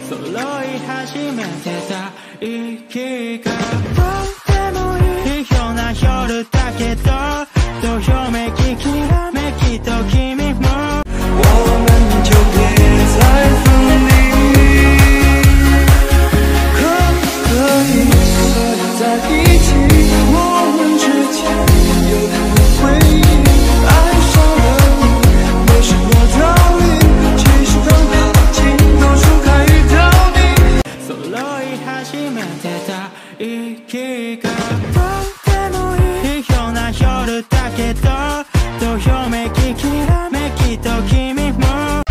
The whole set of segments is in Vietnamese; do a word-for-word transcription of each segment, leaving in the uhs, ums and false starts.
揃い始めてた息がどうでもいいような夜だけどどよめききらめきと君も我们就别再分离可不可以在一起我们之间有个回忆爱上了你没什么道理其实等的情都初开遇到你揃い始めてた息がどうでもいいような夜だけどどよめききらめきと君も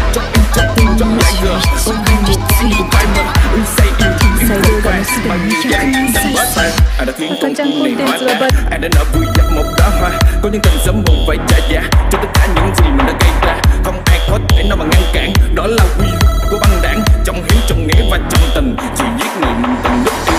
Ai đã nở vui dắt một đóa hoa có những tình sớm muộn phải trả giá cho tất cả những gì mình đã gây ra không ai có thể nào mà ngăn cản đó là quy của băng đảng trong hiếu trong nghĩa và trong tình chỉ giết người mình từng lúc yêu.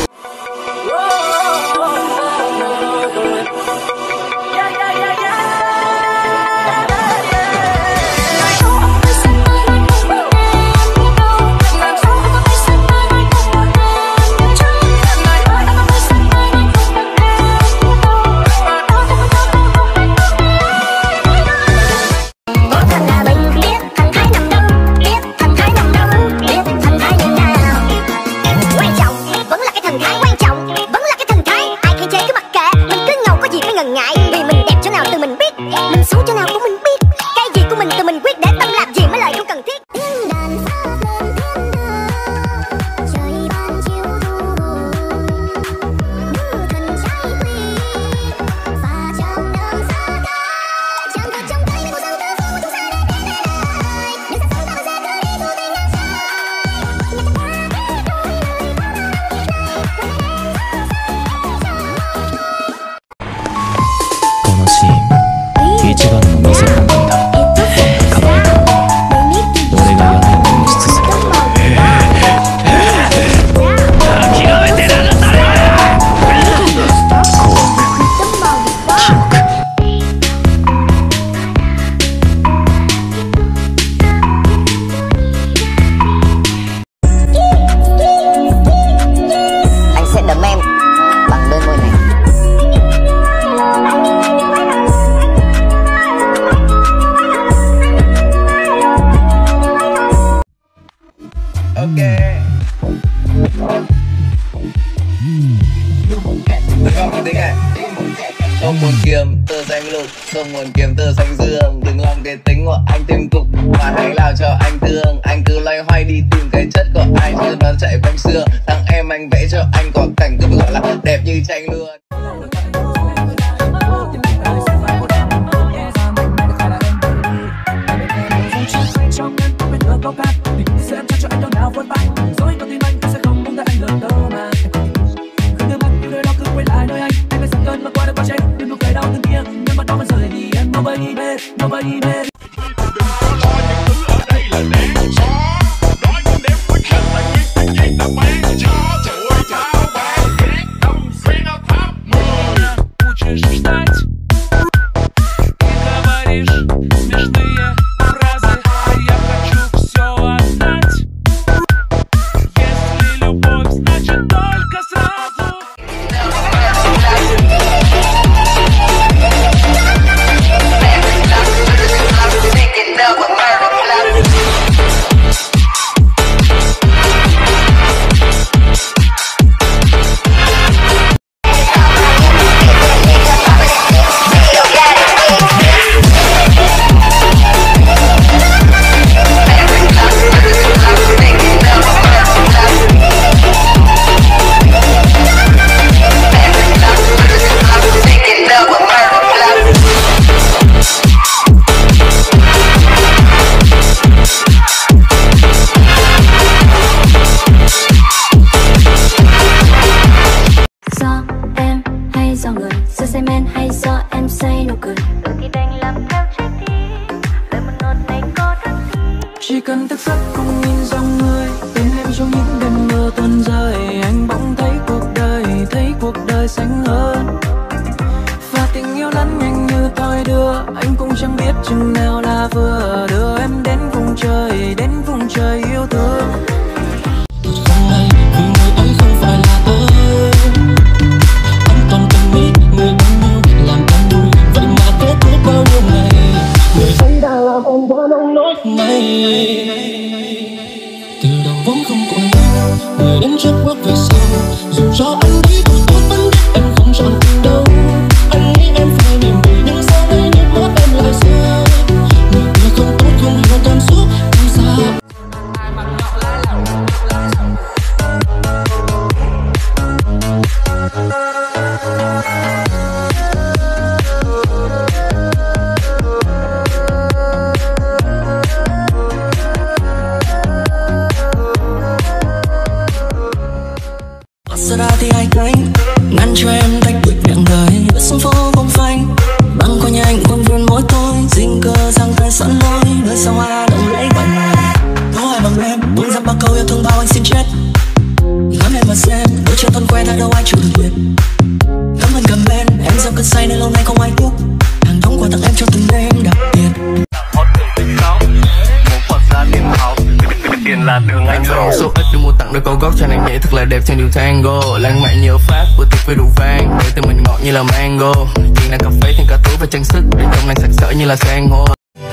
Không muốn kiếm tờ xanh lục, không muốn kiếm tờ xanh dương. Đừng làm cái tính của anh thêm cục, mà hãy làm cho anh thương. Anh cứ loay hoay đi tìm cái chất của ai chứ nó chạy quanh xưa. Thằng em anh vẽ cho anh có cảnh cứ gọi là đẹp như tranh luôn. vẫn không còn đâu. Người đến trước bước về sau, dù cho anh đi tôi tốt vẫn biết em không chọn tình đâu. Anh nghĩ em phải mỉm cười nhưng sau đây nước mắt em lại rơi. Người kia không tốt không hiểu cảm xúc em sao. Giờ ra thì ai cánh ngăn cho em tách biệt miệng đời bước xuống phố bóng phanh băng qua nhanh khuôn viên mỗi tối dinh cơ giang tay sẵn lối nơi sao hoa đồng lấy gọi người có ai bằng em buông ra bao câu yêu thương bao anh xin chết ngắm em mà xem đôi chân thân quen ở đâu ai chịu được biết cảm ơn cầm bên em gieo cơn say nên lâu nay không ai tiếc hàng đóng quà tặng em cho từng đêm đặc biệt tiền là đường anh rồi số ít để mua tặng đôi câu gót cho nàng nhảy thật là đẹp trên điều tango lãng mạn nhiều pháp bữa tiệc với đủ vang để từ mình ngọt như là mango chuyện là cà phê thêm cả túi và trang sức để trong nàng sặc sỡ như là san hô.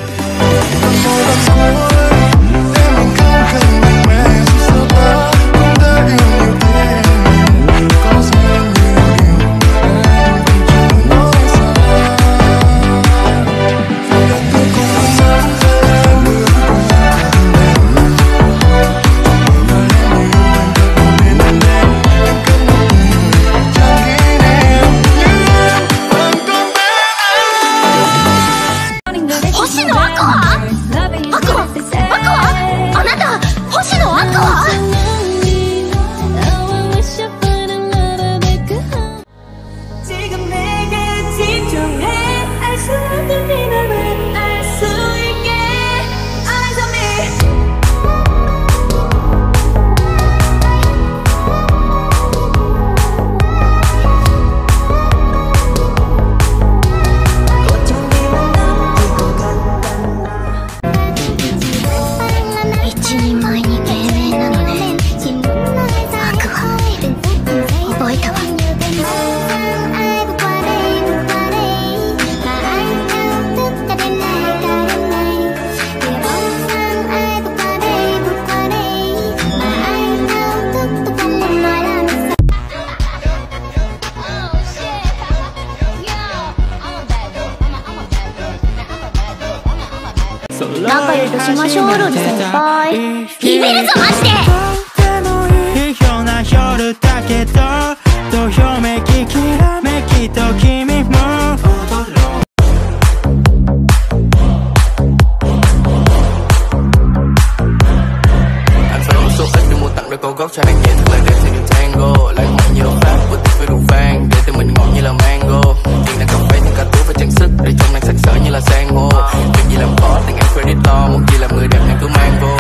Câu gót cho nàng nhảy thật là đẹp theo điều tango lãng mạn nhiều pháp bữa tiệc với đủ vang để từ mình ngọt như là mango chuyện là cà phê thêm cả túi và trang sức để trong nàng sặc sỡ như là san hô việc gì làm khó tình em credit lo một gì làm người đẹp nàng cứ mang vô.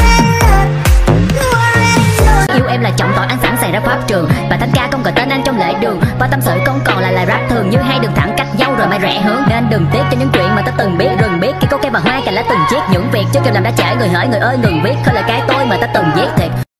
Và tất cả công cờ tên anh trong lễ đường. Và tâm sự không còn là lời rap thường như hai đường thẳng cắt dâu rồi mày rẽ hướng. Nên đừng tiếc cho những chuyện mà ta từng biết. Rừng biết khi có cây và hoa cành lá từng chiếc. Những việc trước khi làm đã trễ, người hỡi người ơi ngừng viết. Thôi là cái tôi mà ta từng viết thiệt.